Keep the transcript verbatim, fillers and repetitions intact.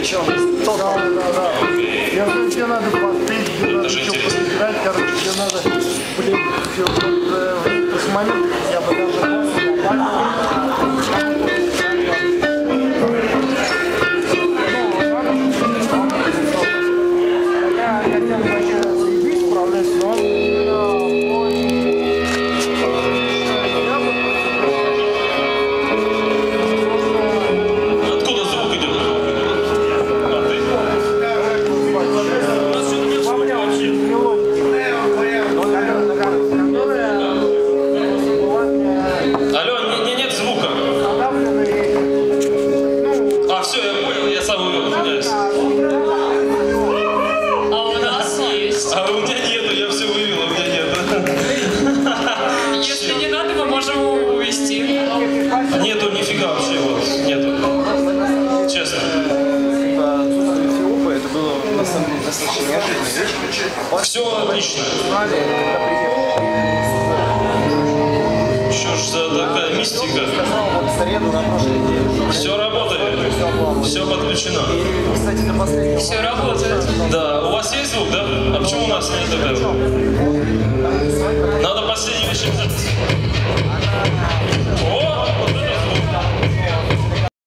Причем тот, да, да, да. Я знаю, тебе надо подпеть, тебе надо что-то поиграть, короче, тебе надо, блин, все, вот, с момента я бы даже нету нифига вообще, вот, нету. Честно. Это было на самом деле достаточно неожиданно. Все отлично. Что ж за такая мистика? Все работает. Все подключено. Все работает. Да, у вас есть звук, да? А почему у нас нет этого?